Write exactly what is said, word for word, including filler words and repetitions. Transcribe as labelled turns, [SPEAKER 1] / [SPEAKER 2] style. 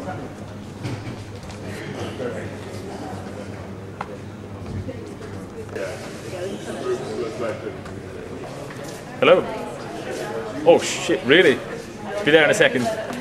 [SPEAKER 1] Hello. Oh shit, really? Be there in a second.